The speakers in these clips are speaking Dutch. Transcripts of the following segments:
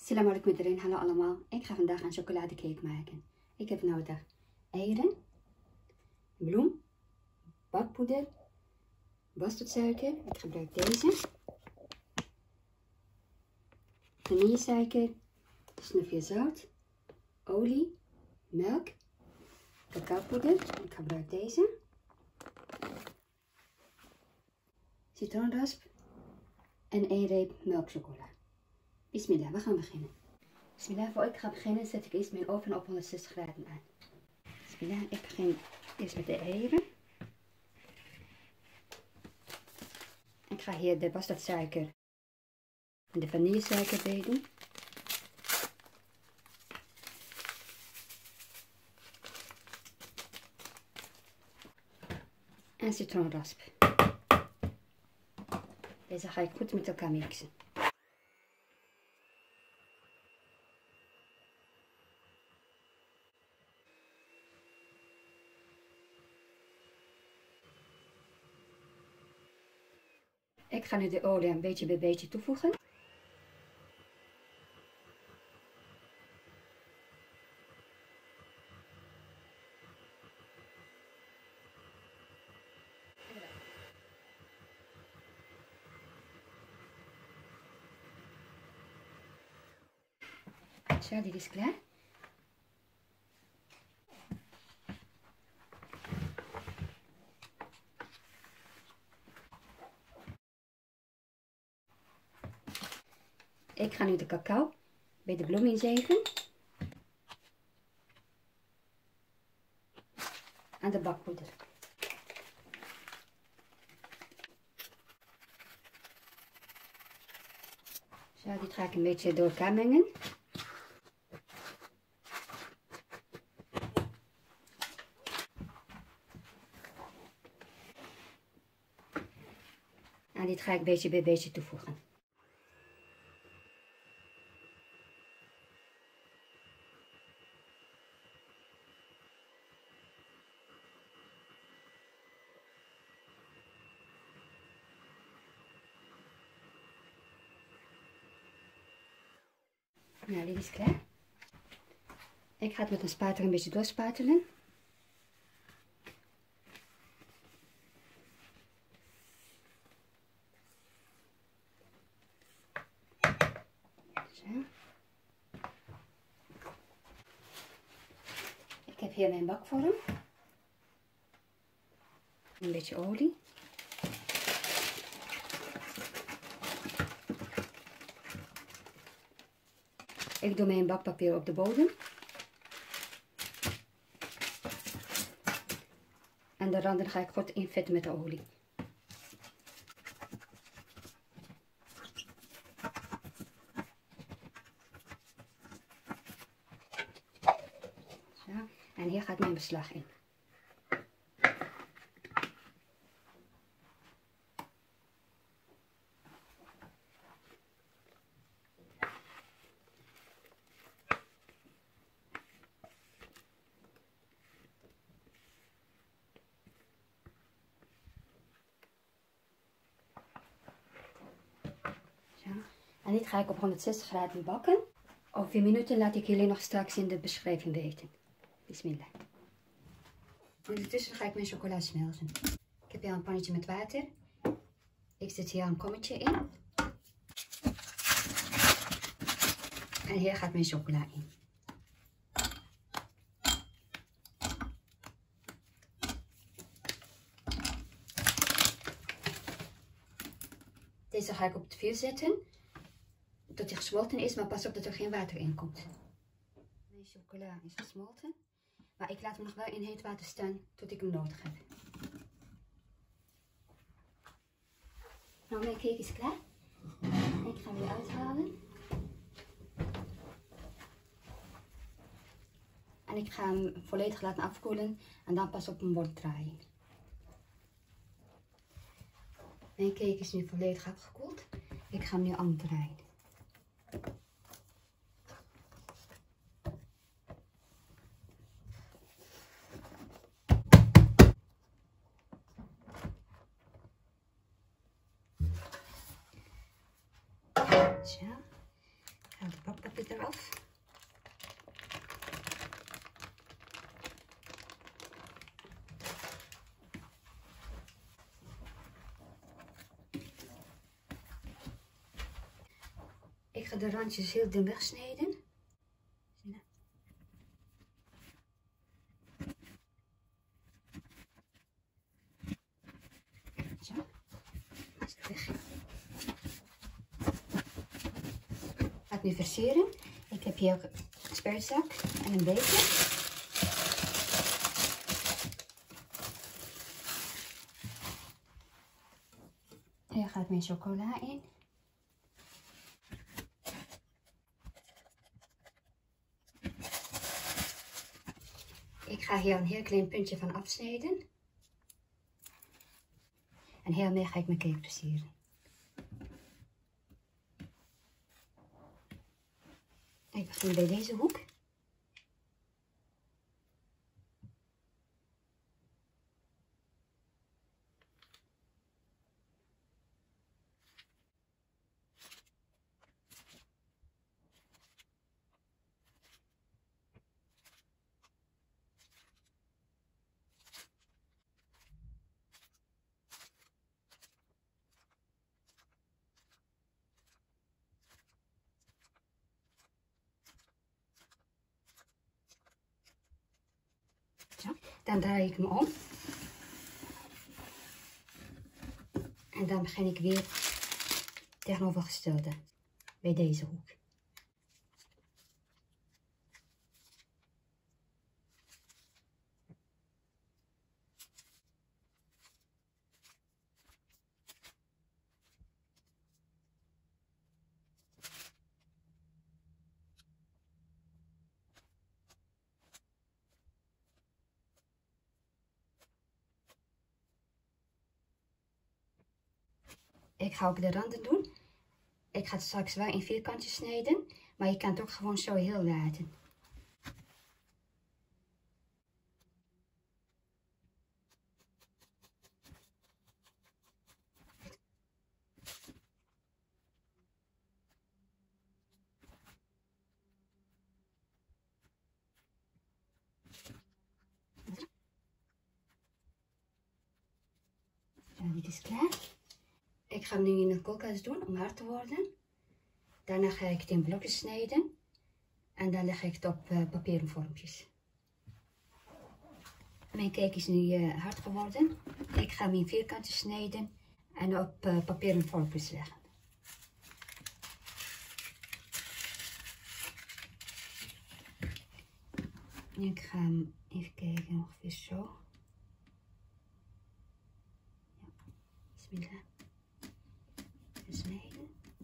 Assalamu alaikum iedereen, hallo allemaal. Ik ga vandaag een chocoladecake maken. Ik heb nodig eieren, bloem, bakpoeder, bastardsuiker. Ik gebruik deze. Vanillesuiker, snufje zout, olie, melk, cacaopoeder. Ik gebruik deze. Citroenrasp en 1 reep melkchocola. Bismillah, we gaan beginnen. Bismillah, voor ik ga beginnen zet ik eerst mijn oven op 160 graden aan. Bismillah, ik begin eerst met de eieren. Ik ga hier de bastardsuiker en de vanillesuiker bij doen. En citroenrasp. Deze ga ik goed met elkaar mixen. Ik ga nu de olie een beetje bij beetje toevoegen. Zo, dit is klaar. Ik ga nu de cacao bij de bloem inzeven. En de bakpoeder. Zo, dit ga ik een beetje door elkaar mengen. En dit ga ik beetje bij beetje toevoegen. Nou, dit is klaar. Ik ga het met een spatel een beetje doorspatelen. Zo. Ik heb hier mijn bakvorm. Een beetje olie. Ik doe mijn bakpapier op de bodem. En de randen ga ik goed invetten met de olie. Zo. En hier gaat mijn beslag in. En dit ga ik op 160 graden bakken. Over 4 minuten laat ik jullie nog straks in de beschrijving weten. Bismillah. Ondertussen ga ik mijn chocola smelten. Ik heb hier een pannetje met water. Ik zet hier een kommetje in. En hier gaat mijn chocola in. Deze ga ik op het vuur zetten. Tot hij gesmolten is, maar pas op dat er geen water in komt. Mijn chocola is gesmolten. Maar ik laat hem nog wel in heet water staan tot ik hem nodig heb. Nou, mijn cake is klaar. Ik ga hem weer uithalen. En ik ga hem volledig laten afkoelen en dan pas op een bord draaien. Mijn cake is nu volledig afgekoeld. Ik ga hem nu omdraaien. Zo. Ik ga de bakpapier dit eraf. Ik ga de randjes heel dun wegsnijden. Zo, is het weg. Ga ik nu versieren. Ik heb hier ook een spuitzak en een beker. Hier gaat mijn chocola in. Ik ga hier een heel klein puntje van afsnijden. En hiermee ga ik mijn cake versieren. Ik begin bij deze hoek. Zo, dan draai ik hem om. En dan begin ik weer tegenovergestelde bij deze hoek. Ik ga ook de randen doen. Ik ga het straks wel in vierkantjes snijden, maar je kan het ook gewoon zo heel laten. Zo, dit is klaar. Ik ga hem nu in de koelkast doen om hard te worden. Daarna ga ik het in blokjes snijden. En dan leg ik het op papieren vormpjes. Mijn cake is nu hard geworden. Ik ga hem in vierkantjes snijden en op papieren vormpjes leggen. Ik ga hem even kijken, ongeveer zo. Ja. Bismillah. Snijden.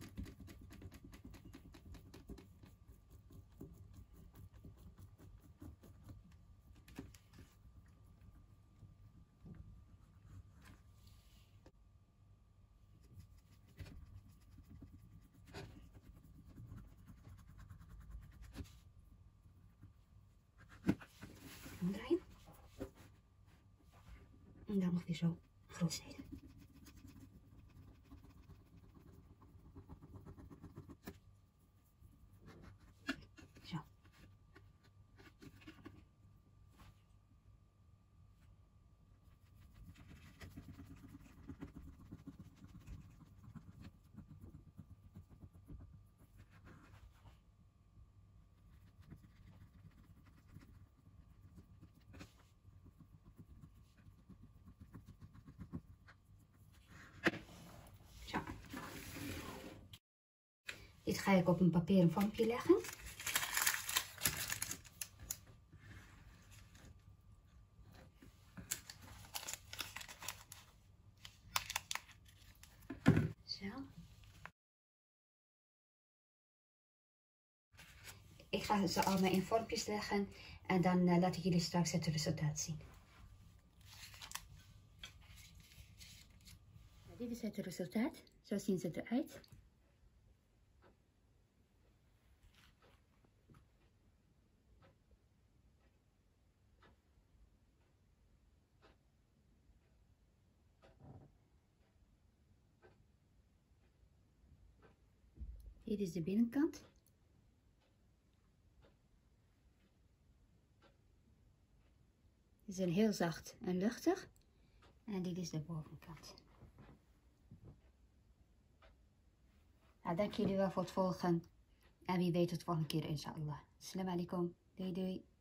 Omdraaien. En dan nog weer zo groot snijden. Zo. Zo. Dit ga ik op een papieren vormpje leggen. Zo. Ik ga ze allemaal in vormpjes leggen en dan laat ik jullie straks het resultaat zien. Dit is het resultaat. Zo zien ze eruit. Dit is de binnenkant. Ze zijn heel zacht en luchtig. En dit is de bovenkant. Nou, dank jullie wel voor het volgen. En wie weet tot de volgende keer, inshallah. Assalamu alaikum. Doei doei.